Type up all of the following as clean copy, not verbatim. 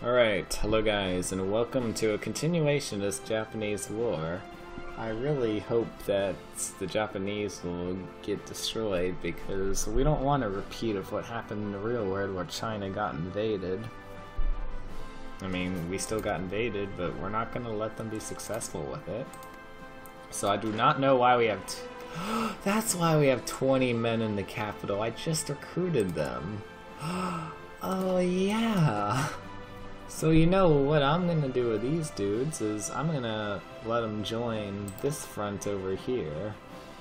Alright, hello guys, and welcome to a continuation of this Japanese war. I really hope that the Japanese will get destroyed because we don't want a repeat of what happened in the real world where China got invaded. I mean, we still got invaded, but we're not going to let them be successful with it. So I do not know why we have... That's why we have 20 men in the capital. I just recruited them. Oh yeah. So you know what I'm gonna do with these dudes is I'm gonna let them join this front over here.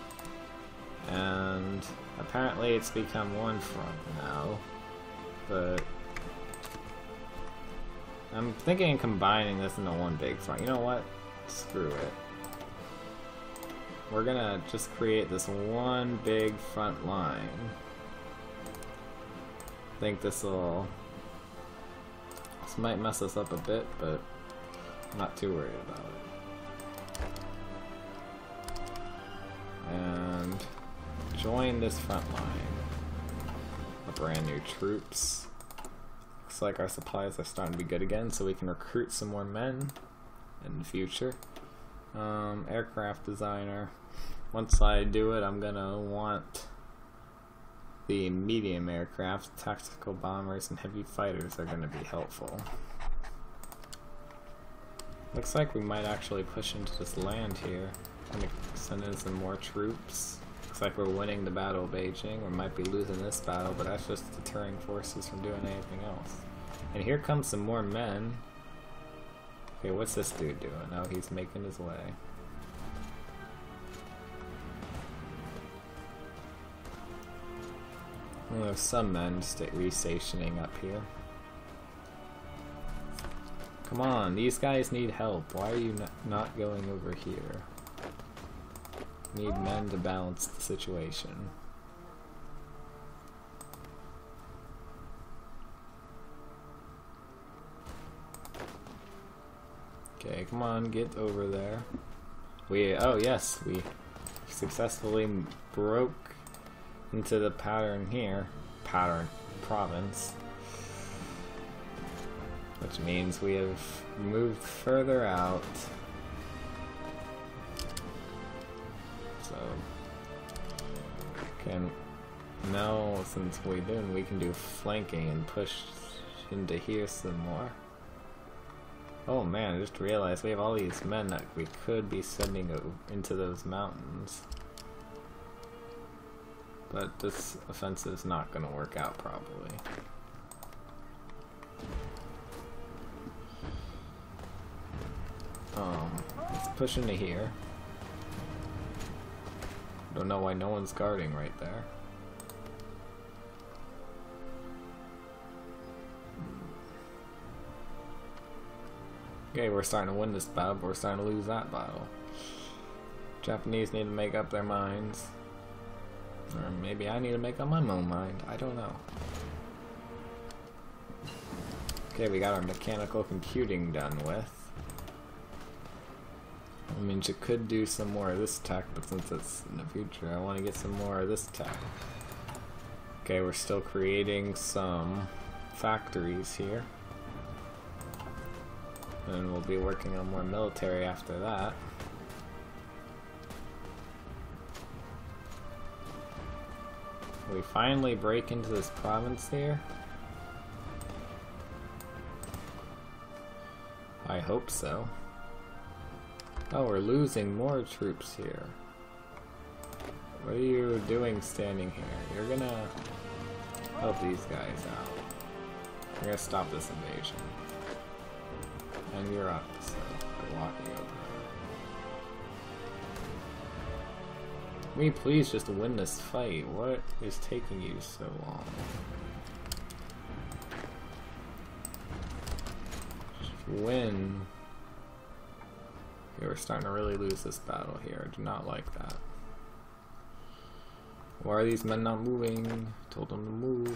And apparently it's become one front now. But I'm thinking of combining this into one big front. You know what? Screw it. We're gonna just create this one big front line. I think this might mess us up a bit, but I'm not too worried about it. And join this front line. A brand new troops. Looks like our supplies are starting to be good again, so we can recruit some more men in the future. Aircraft designer. Once I do it, I'm gonna want the medium aircraft. Tactical bombers and heavy fighters are gonna be helpful. Looks like we might actually push into this land here. Gonna send in some more troops. Looks like we're winning the Battle of Beijing. We might be losing this battle, but that's just deterring forces from doing anything else. And here comes some more men. Okay, what's this dude doing? Oh, he's making his way. Well, there's some men restationing up here. Come on, these guys need help. Why are you not going over here? Need men to balance the situation. Okay, come on, get over there. Oh yes, we successfully broke into the pattern province, which means we have moved further out. So now since we can do flanking and push into here some more. Oh man, I just realized we have all these men that we could be sending into those mountains. But this offensive is not going to work out probably. Let's push into here. Don't know why no one's guarding right there. Okay, we're starting to win this battle, but we're starting to lose that battle. Japanese need to make up their minds. Or maybe I need to make up my own mind. I don't know. Okay, we got our mechanical computing done with. I mean, you could do some more of this tech, but since it's in the future, I want to get some more of this tech. Okay, we're still creating some factories here. And we'll be working on more military after that. We finally break into this province here. I hope so. Oh, we're losing more troops here. What are you doing standing here? You're gonna help these guys out. You're gonna stop this invasion. And you're up, so we're walking over. Will you please just win this fight? What is taking you so long? Just win. Okay, we're starting to really lose this battle here. I do not like that. Why are these men not moving? Told them to move.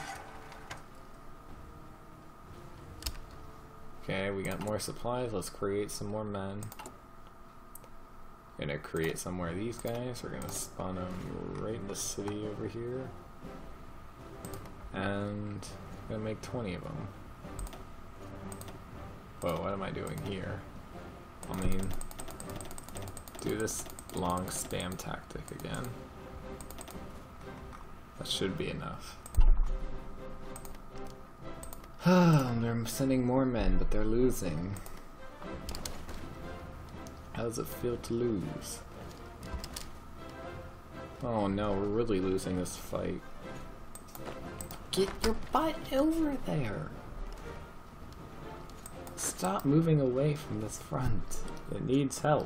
Okay, we got more supplies. Let's create some more men. Gonna create some more of these guys. We're gonna spawn them right in the city over here. And I'm gonna make 20 of them. Whoa, what am I doing here? I mean, do this long spam tactic again. That should be enough. They're sending more men, but they're losing. How does it feel to lose? Oh no, we're really losing this fight. Get your butt over there! Stop moving away from this front. It needs help.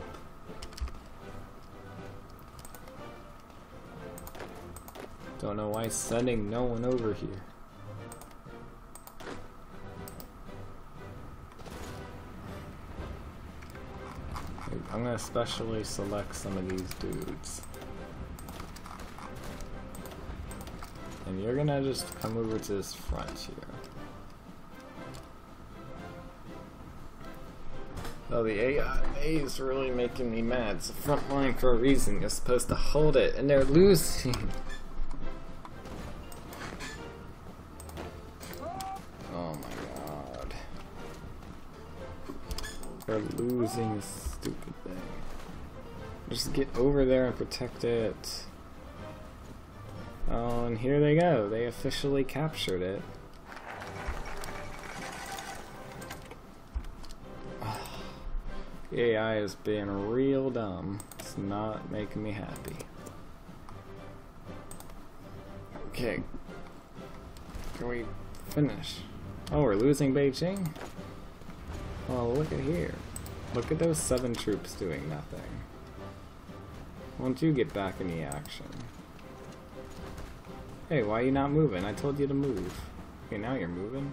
Don't know why it's sending no one over here. I'm gonna specially select some of these dudes. And you're gonna just come over to this front here. Oh, the AI is really making me mad. It's a front line for a reason. You're supposed to hold it, and they're losing. Oh my god. They're losing this stupid thing. Just get over there and protect it. Oh, and here they go. They officially captured it. The AI is being real dumb. It's not making me happy. Okay. Can we finish? Oh, we're losing Beijing? Oh, look at here. Look at those 7 troops doing nothing. Won't you get back in the action? Hey, why are you not moving? I told you to move. Okay, now you're moving.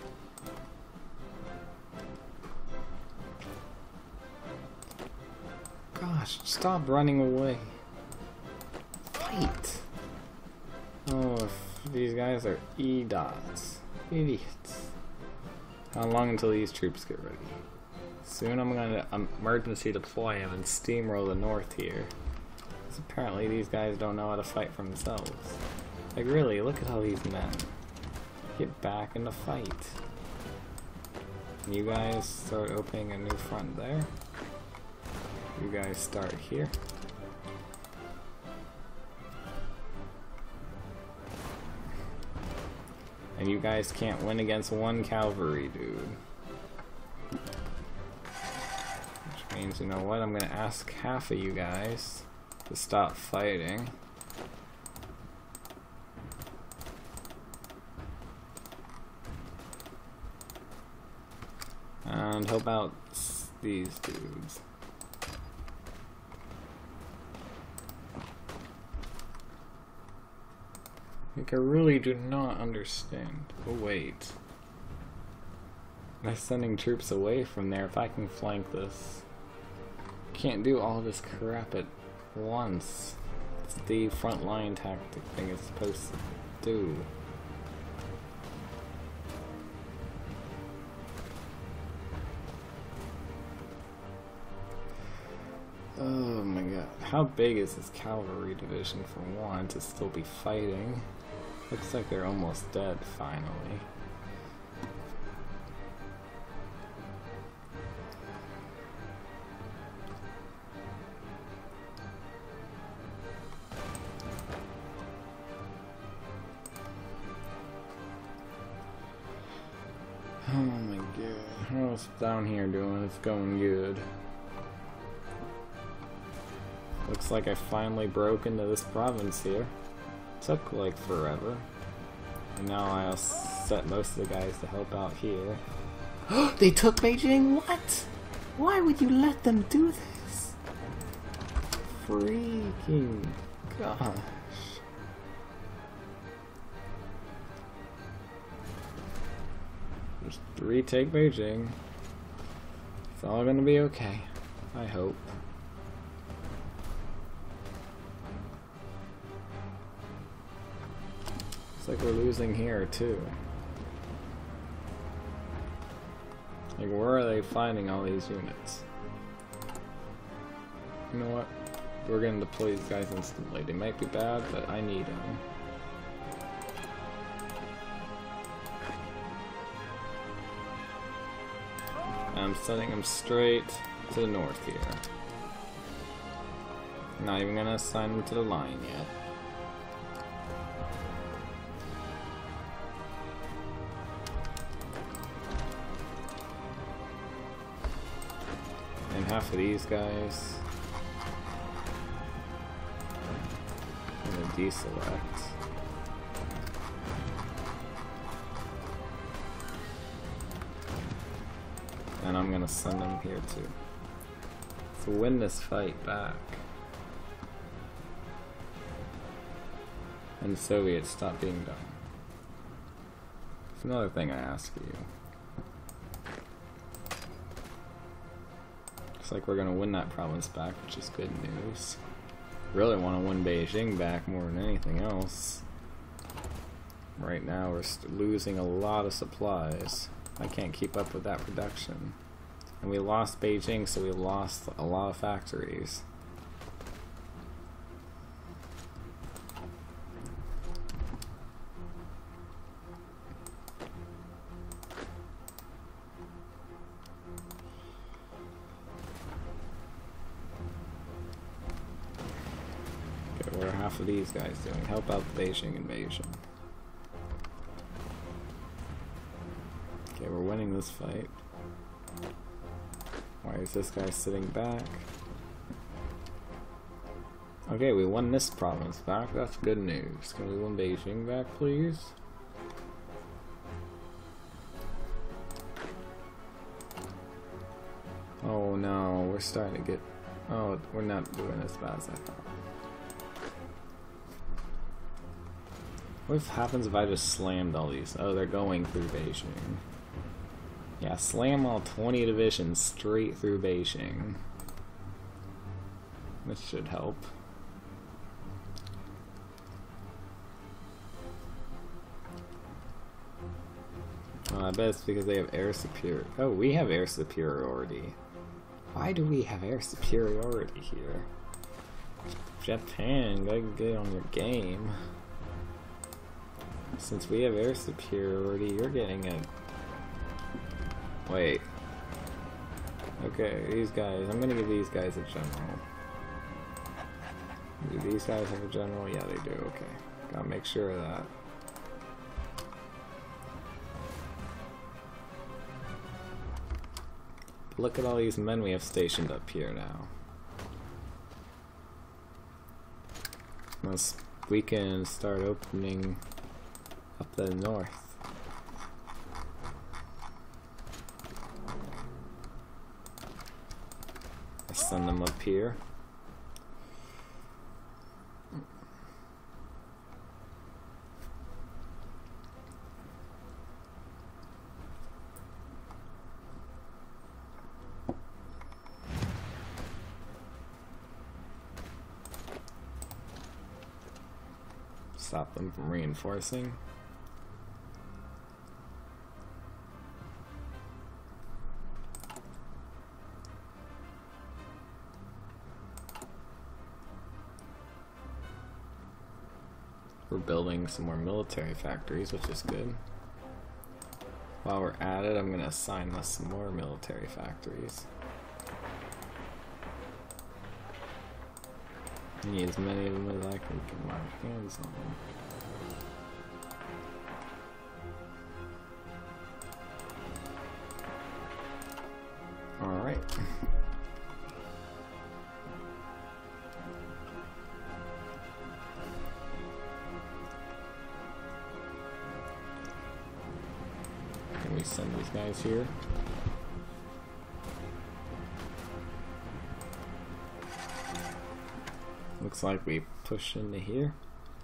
Gosh, stop running away. Fight! Oh, if these guys are E-dots. Idiots. How long until these troops get ready? Soon I'm gonna emergency deploy them and steamroll the north here. Because apparently these guys don't know how to fight for themselves. Like really, look at all these men. Get back in the fight. And you guys start opening a new front there. You guys start here. And you guys can't win against one cavalry dude. Which means, you know what, I'm gonna ask half of you guys to stop fighting. And help out these dudes. Like, I really do not understand. Oh, wait. Am I sending troops away from there if I can flank this? Can't do all this crap at once. It's the front line tactic thing it's supposed to do. Oh my god. How big is this cavalry division for one to still be fighting? Looks like they're almost dead, finally. Oh my god. How's down here doing? It's going good. Looks like I finally broke into this province here. Took like forever. And now I'll set most of the guys to help out here. They took Beijing? What? Why would you let them do this? Freaking gosh. Just retake Beijing. It's all gonna be okay. I hope. Looks like we're losing here too. Like, where are they finding all these units? You know what? We're gonna deploy these guys instantly. They might be bad, but I need them. I'm sending them straight to the north here. Not even gonna assign them to the line yet. And half of these guys I'm gonna deselect. And I'm gonna send them here too. To win this fight back. And the Soviets stop being dumb. It's another thing I ask you. Looks like we're gonna win that province back, which is good news. Really want to win Beijing back more than anything else. Right now we're losing a lot of supplies. I can't keep up with that production. And we lost Beijing, so we lost a lot of factories. Okay, what are half of these guys doing? Help out the Beijing invasion. Okay, we're winning this fight. Why is this guy sitting back? Okay, we won this province back. That's good news. Can we win Beijing back, please? Oh no, we're starting to get... Oh, we're not doing as bad as I thought. What happens if I just slammed all these? Oh, they're going through Beijing. Yeah, slam all 20 divisions straight through Beijing. This should help. I bet it's because they have air superiority. Oh, we have air superiority. Why do we have air superiority here? Japan, gotta get on your game. Since we have air superiority, you're getting a... Wait. Okay, these guys, I'm gonna give these guys a general. Do these guys have a general? Yeah, they do, okay. Gotta make sure of that. Look at all these men we have stationed up here now. Once we can start opening up the north. I send them up here. Stop them from reinforcing. We're building some more military factories, which is good. While we're at it, I'm going to assign us some more military factories. Need as many of them as I can get my hands on them. Alright. Can we send these guys here? Looks like we push into here,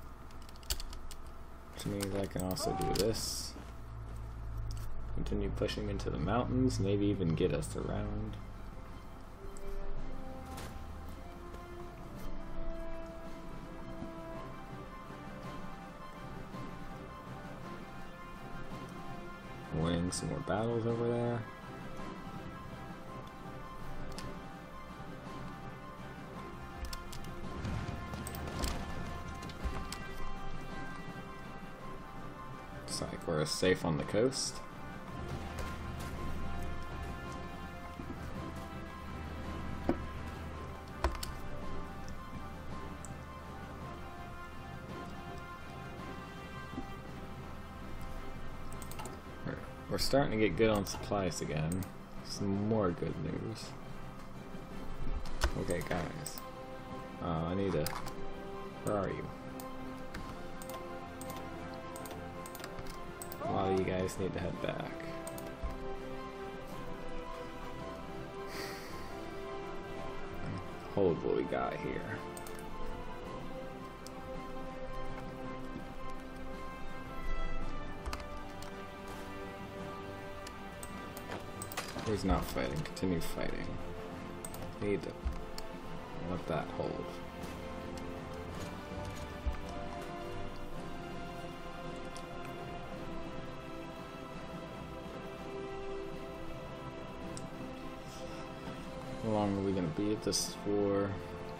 which means I can also do this. Continue pushing into the mountains, maybe even get us around. Winning some more battles over there. Looks like we're safe on the coast. starting to get good on supplies again. Some more good news. Okay, guys. I need to... Where are you? A lot of you guys need to head back. Hold what we got here. He's not fighting. Continue fighting. Need to let that hold. How long are we going to be at this for?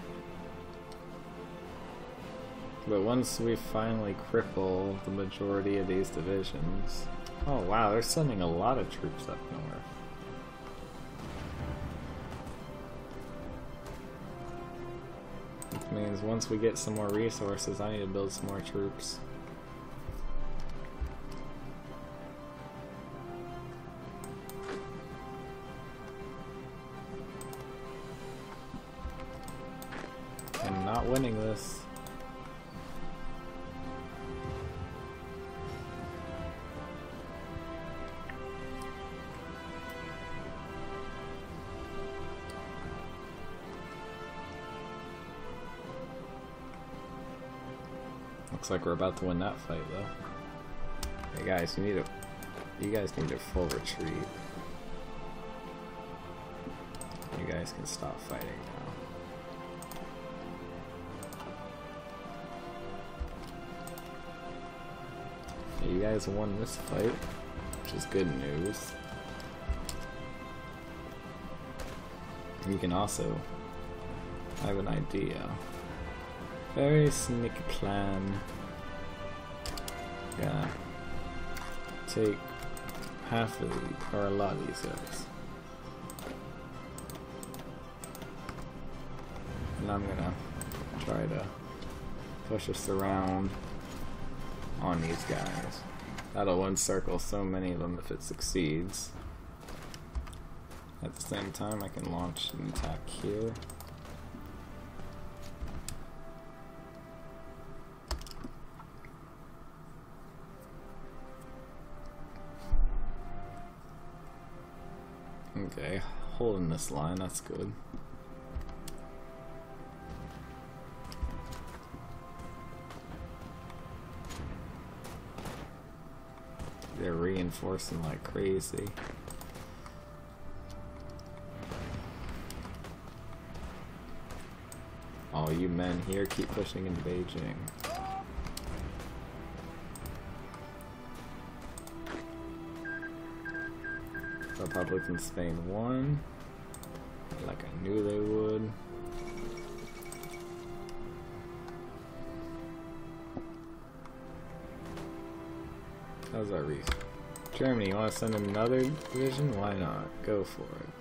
But once we finally cripple the majority of these divisions... Oh wow, they're sending a lot of troops up north. Which means once we get some more resources, I need to build some more troops. I'm not winning this. Looks like we're about to win that fight, though. Hey guys, you guys need a full retreat. You guys can stop fighting now. You guys won this fight, which is good news. You can also have an idea. Very sneaky plan. Yeah. Take half of the, or a lot of these guys. And I'm gonna try to push us around on these guys. That'll encircle so many of them if it succeeds. At the same time, I can launch an attack here. Okay, holding this line, that's good. They're reinforcing like crazy. All you men here, keep pushing into Beijing. Republic in Spain won, like I knew they would. How's our reason? Germany, you want to send another division? Why not? Go for it.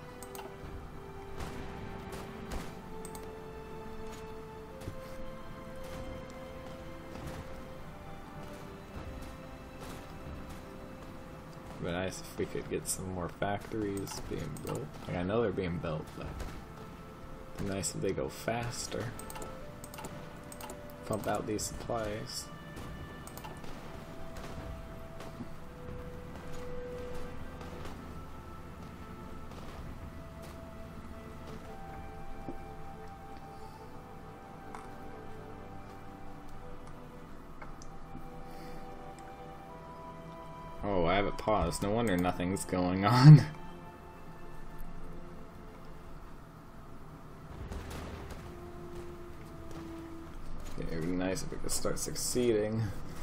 It'd be nice if we could get some more factories being built. Like, I know they're being built, but it'd be nice if they go faster. Pump out these supplies. Oh, I have it paused. No wonder nothing's going on. It would be nice if we could start succeeding.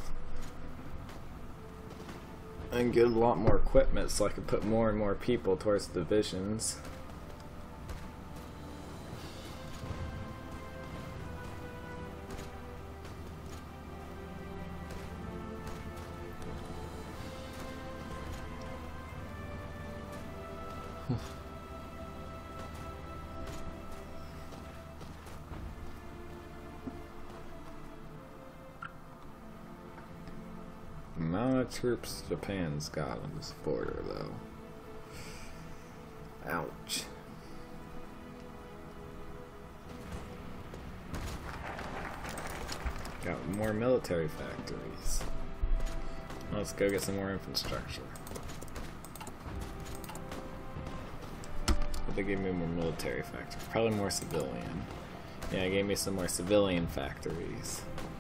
And get a lot more equipment so I could put more and more people towards the divisions. Amount of troops Japan's got on this border, though. Ouch. Got more military factories. Let's go get some more infrastructure. But they gave me more military factories. Probably more civilian. Yeah, it gave me some more civilian factories.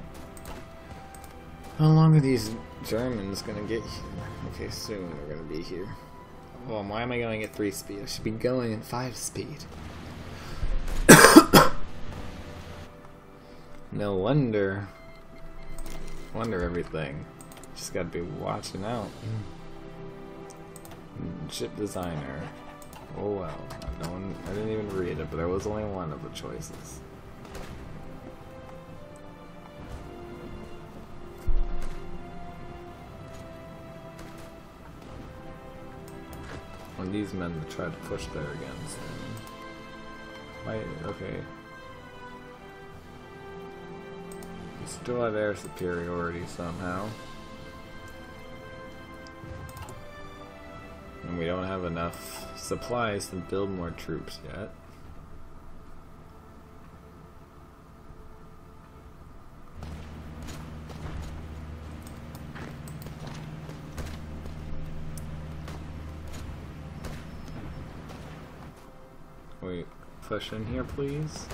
How long are these Germans gonna get here? Okay, soon they're gonna be here. Oh, why am I going at 3 speed? I should be going at 5 speed. No wonder. Wonder everything. Just gotta be watching out. Ship designer. Oh well. I didn't even read it, but there was only one of the choices. When these men try to push there against them. Why? Okay. We still have air superiority somehow. And we don't have enough supplies to build more troops yet. Wait, push in here, please.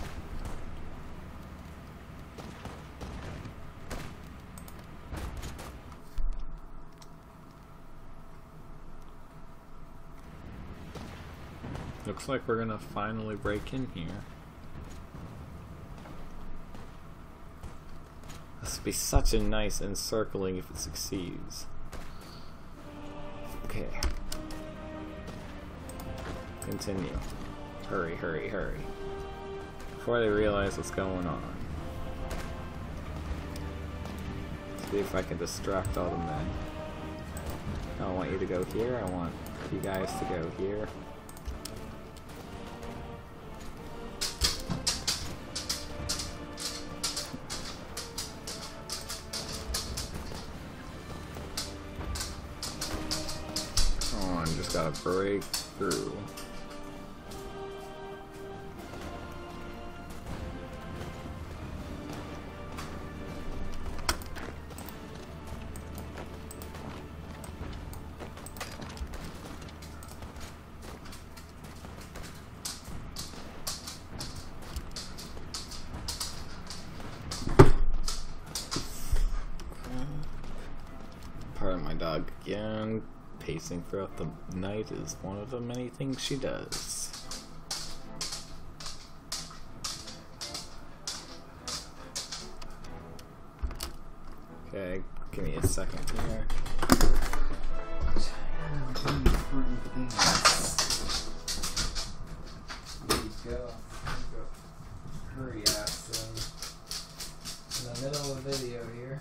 Looks like we're gonna finally break in here. This would be such a nice encircling if it succeeds. Okay. Continue. Hurry, hurry, hurry. Before they realize what's going on. See if I can distract all the men. I don't want you to go here, I want you guys to go here. Come on, just gotta break through. Pardon my dog again. Pacing throughout the night is one of the many things she does. Okay, give me a second here. Important things. There you go. Hurry ass in the middle of the video here.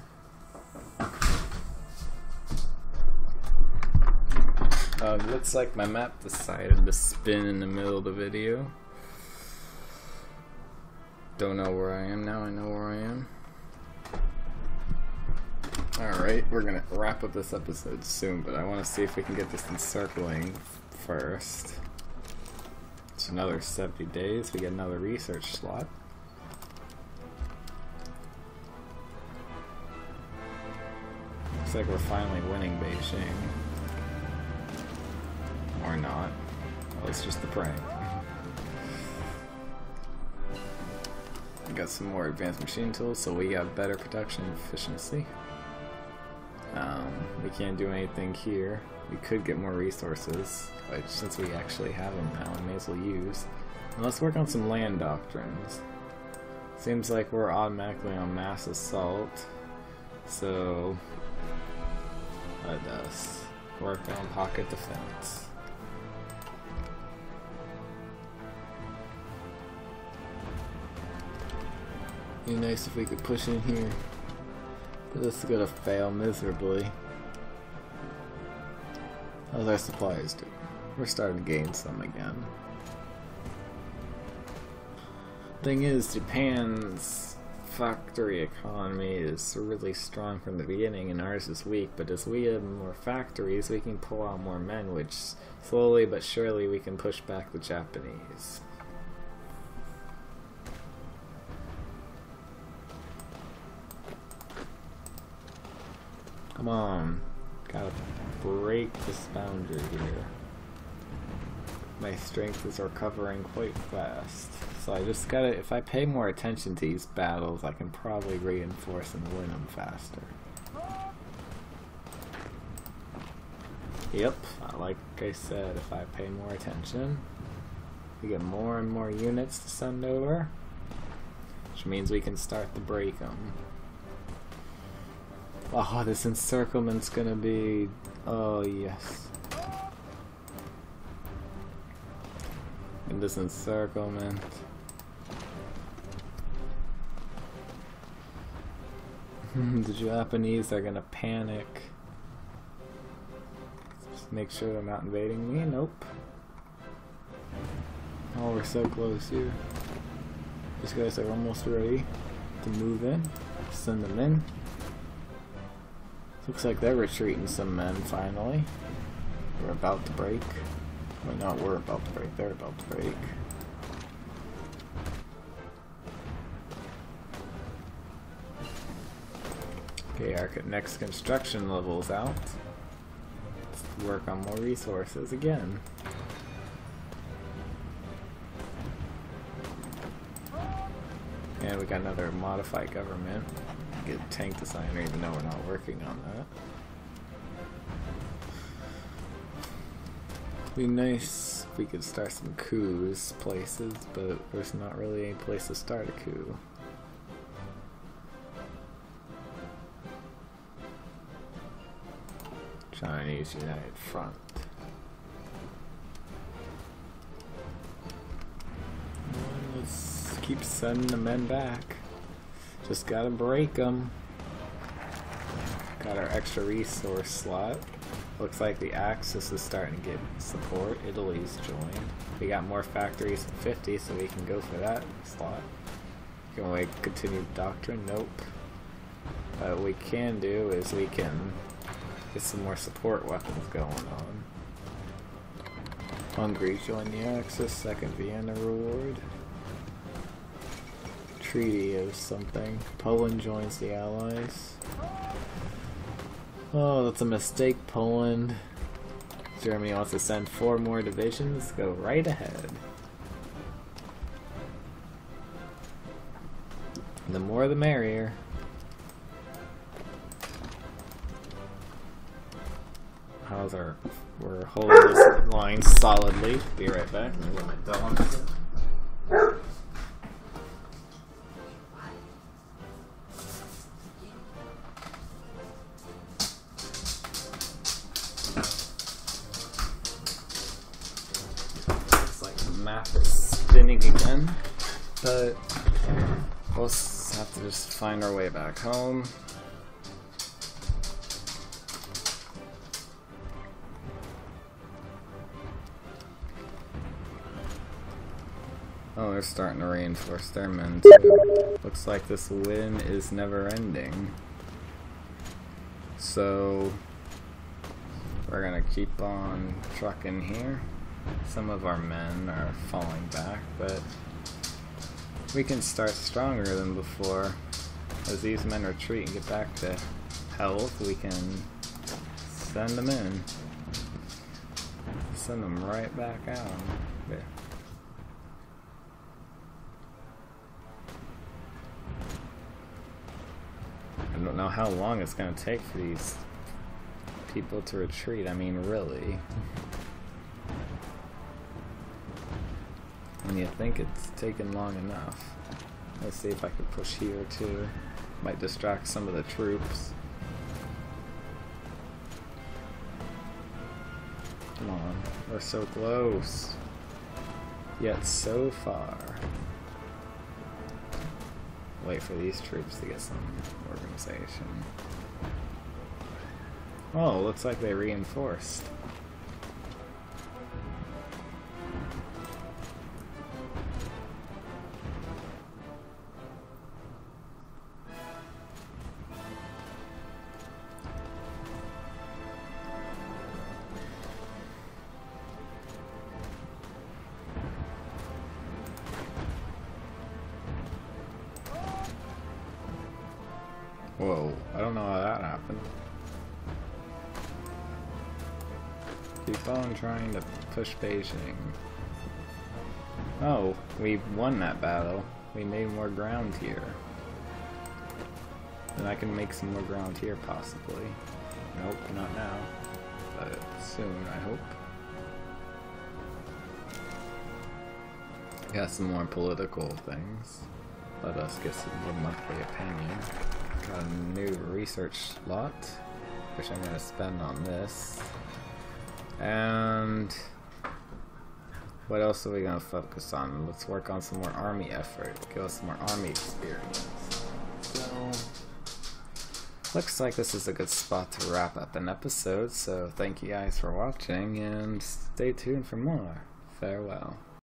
Looks like my map decided to spin in the middle of the video. Don't know where I am now, I know where I am. Alright, we're gonna wrap up this episode soon, but I want to see if we can get this encircling first. It's another 70 days, we get another research slot. Looks like we're finally winning Beijing. Or not. Well, it's just the prank. We got some more advanced machine tools, so we got better production efficiency. We can't do anything here. We could get more resources, but since we actually have them now, we may as well use. And let's work on some land doctrines. Seems like we're automatically on mass assault, so let us work on pocket defense. Be nice if we could push in here, but this is gonna fail miserably. How's our supplies doing? We're starting to gain some again. Thing is, Japan's factory economy is really strong from the beginning and ours is weak, but as we have more factories we can pull out more men, which slowly but surely we can push back the Japanese. Come on, gotta break this boundary here. My strength is recovering quite fast. So I just gotta, if I pay more attention to these battles, I can probably reinforce and win them faster. Yep, like I said, if I pay more attention, we get more and more units to send over, which means we can start to break them. Oh, this encirclement's gonna be, oh yes. And this encirclement. The Japanese are gonna panic. Just make sure they're not invading me. Nope. Oh, we're so close here. These guys are almost ready to move in. Send them in. Looks like they're retreating some men finally. We're about to break. Well, not we're about to break, they're about to break. Okay, our next construction level's out. Let's work on more resources again. And we got another modified government. Get a tank designer even though we're not working on that. Be nice if we could start some coups places, but there's not really any place to start a coup. Chinese United Front. Let's keep sending the men back. Just gotta break them. Got our extra resource slot. Looks like the Axis is starting to get support. Italy's joined. We got more factories than 50, so we can go for that slot. Can we continue doctrine? Nope. What we can do is we can get some more support weapons going on. Hungary joined the Axis. Second Vienna reward. Treaty of something. Poland joins the Allies. Oh, that's a mistake, Poland. Germany wants to send 4 more divisions. Go right ahead. The more the merrier. How's our... We're holding this line solidly. Be right back. Let me get my dog. Map is spinning again, but we'll have to just find our way back home. Oh, they're starting to reinforce their men too. Looks like this win is never ending. So we're gonna keep on trucking here. Some of our men are falling back, but we can start stronger than before. As these men retreat and get back to health, we can send them in. Send them right back out. Okay. I don't know how long it's going to take for these people to retreat. I mean, really. When you think it's taken long enough. Let's see if I can push here too. Might distract some of the troops. Come on, we're so close. Yet so far. Wait for these troops to get some organization. Oh, looks like they reinforced. happen. Keep on trying to push Beijing. Oh, we won that battle. We made more ground here. Then I can make some more ground here, possibly. Nope, not now. But soon, I hope. Got some more political things. Let us get some more monthly opinion. Got a new research slot, which I'm going to spend on this. And what else are we going to focus on? Let's work on some more army effort. Give us some more army experience. So, looks like this is a good spot to wrap up an episode. So thank you guys for watching and stay tuned for more. Farewell.